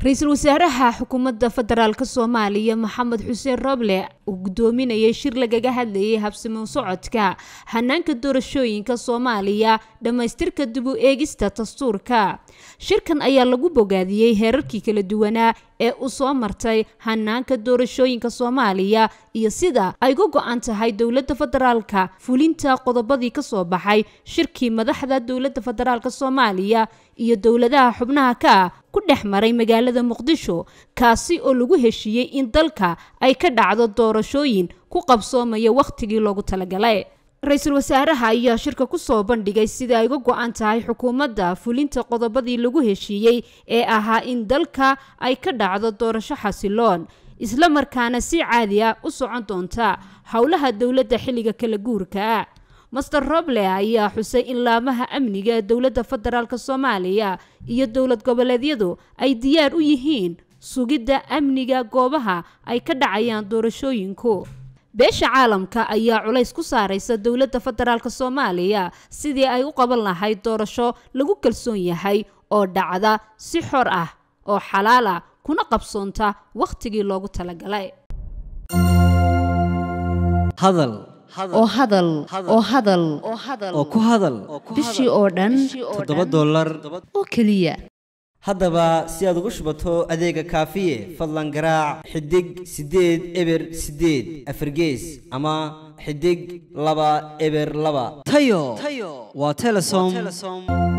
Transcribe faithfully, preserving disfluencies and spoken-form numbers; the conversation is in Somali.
رئيس الوزراء حكومة فدرال كصومالية محمد حسين روبلي وقدومين يشير لجا هذه هبسمو صعدك هنانك الدور الشوين كصومالية لما يسترك الدبو إيجستا تصورك شركة أيا لغو بوغادية هيركي كلا دوانا ee u soo martay hanaanka doorashooyinka Soomaaliya iyo sida ay uga go'an tahay dawladda federaalka fulinta qodobadii ka soo baxay shirkii madaxda dawladda federaalka Soomaaliya iyo dawladaha xubnaha ka ku dhex maray magaalada Muqdisho kaasi oo lagu heshiiyay in dalka ay ka dhacdo doorashooyin ku qabsoomaya waqtigii loogu talagalay Ra'iisul Wasaaraha ayaa shirka ku soo bandhigay sida ay uga go'an tahay xukuumadda fulinta qodobadii lagu heshiiyay ee ahaa in dalka ay ka dhacdo doorasho xasiloon isla markaana si caadi ah u socon doonta hawlaha dawladda xilliga kala guurka Master Roble ayaa xusay in laamaha amniga ee dawladda federaalka Soomaaliya iyo dawlad goboleedyadu ay diyaar u yihiin sugidda amniga goobaha ay ka dhacayaan doorashooyinku beesha caalamka ayaa culays ku saaraysa dawladda federaalka Soomaaliya sidii ay u qaban lahayd doorasho lagu kalsoon yahay oo dhacda si xor ah oo xalaal ah kuna qabsoonta waqtigii loogu talagalay hadal oo hadal oo hadal oo ku hadal bishii oo dhan toddoba dollar oo kaliya haddaba si aad ugu shubato adeega kaafiye fadlan garaac xidig sideed eber sideed afargees ama xidig laba eber laba tayo waa Telesom